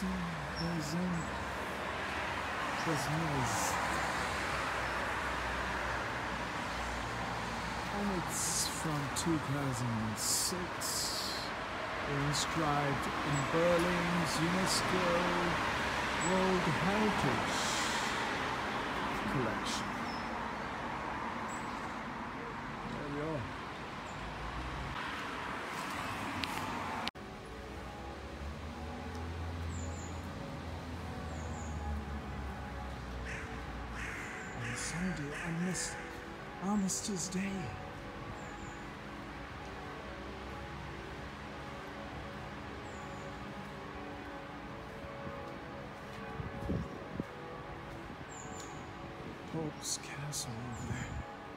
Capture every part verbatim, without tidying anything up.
Saint-Bénézet. And it's from two thousand six. Inscribed in Berlin's UNESCO World Heritage Collection. There we are. On Sunday, I missed Armistice Day. Pope's castle over there.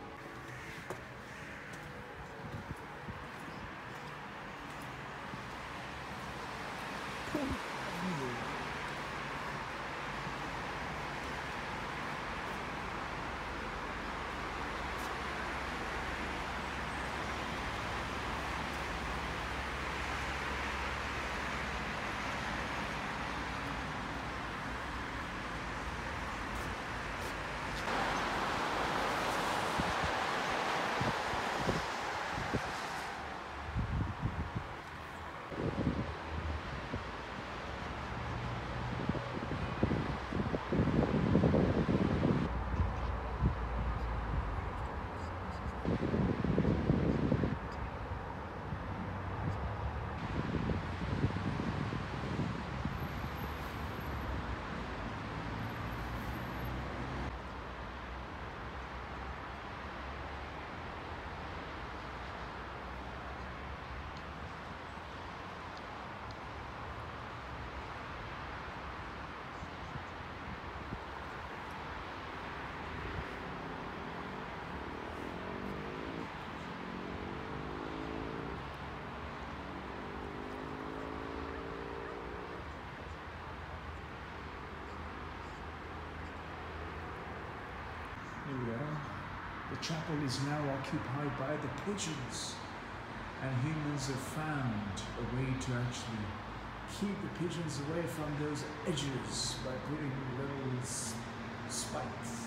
Here we are. The chapel is now occupied by the pigeons, and humans have found a way to actually keep the pigeons away from those edges by putting little s- spikes.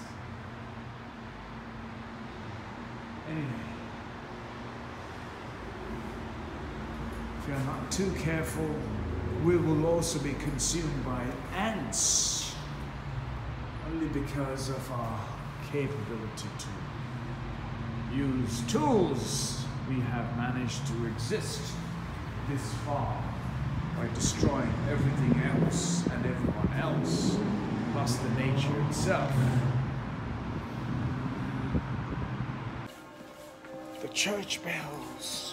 Anyway, if you're not too careful, we will also be consumed by ants, only because of our capability to use tools. We have managed to exist this far by destroying everything else and everyone else, plus the nature itself. The church bells.